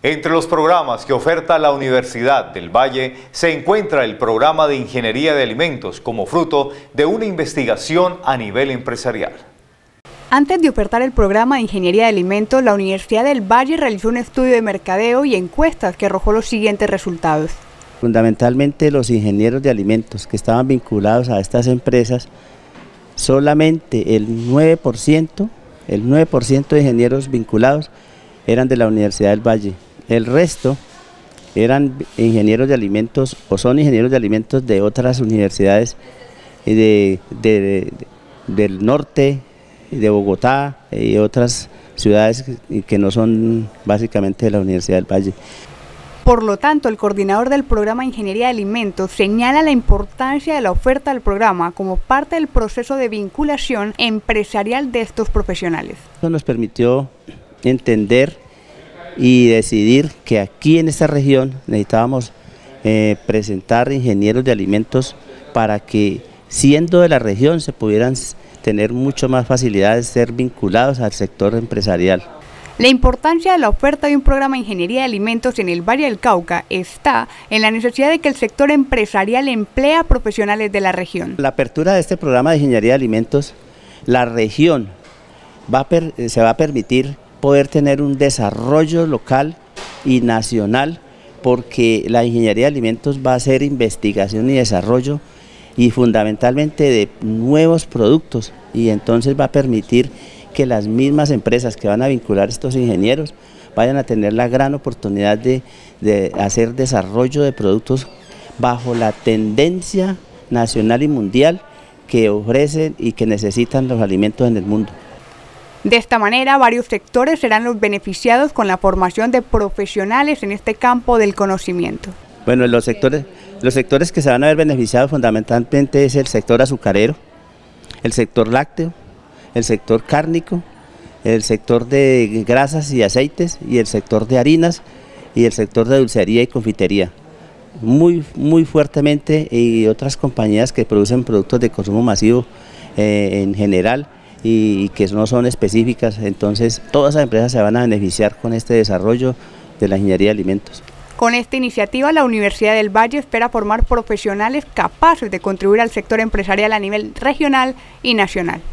Entre los programas que oferta la Universidad del Valle se encuentra el programa de Ingeniería de Alimentos como fruto de una investigación a nivel empresarial. Antes de ofertar el programa de Ingeniería de Alimentos, la Universidad del Valle realizó un estudio de mercadeo y encuestas que arrojó los siguientes resultados. Fundamentalmente los ingenieros de alimentos que estaban vinculados a estas empresas, solamente el 9% de ingenieros vinculados eran de la Universidad del Valle. El resto eran ingenieros de alimentos o son ingenieros de alimentos de otras universidades del norte, de Bogotá y otras ciudades que no son básicamente de la Universidad del Valle. Por lo tanto, el coordinador del programa de Ingeniería de Alimentos señala la importancia de la oferta del programa como parte del proceso de vinculación empresarial de estos profesionales. Eso nos permitió entender y decidir que aquí en esta región necesitábamos presentar ingenieros de alimentos para que, siendo de la región, se pudieran tener mucho más facilidades de ser vinculados al sector empresarial. La importancia de la oferta de un programa de Ingeniería de Alimentos en el Valle del Cauca está en la necesidad de que el sector empresarial emplee a profesionales de la región. La apertura de este programa de Ingeniería de Alimentos, la región se va a permitir poder tener un desarrollo local y nacional, porque la ingeniería de alimentos va a ser investigación y desarrollo y fundamentalmente de nuevos productos, y entonces va a permitir que las mismas empresas que van a vincular estos ingenieros vayan a tener la gran oportunidad de hacer desarrollo de productos bajo la tendencia nacional y mundial que ofrecen y que necesitan los alimentos en el mundo. De esta manera, varios sectores serán los beneficiados con la formación de profesionales en este campo del conocimiento. Bueno, los sectores que se van a ver beneficiados fundamentalmente es el sector azucarero, el sector lácteo, el sector cárnico, el sector de grasas y aceites y el sector de harinas y el sector de dulcería y confitería. Muy fuertemente, y otras compañías que producen productos de consumo masivo en general, y que no son específicas. Entonces todas esas empresas se van a beneficiar con este desarrollo de la ingeniería de alimentos. Con esta iniciativa, la Universidad del Valle espera formar profesionales capaces de contribuir al sector empresarial a nivel regional y nacional.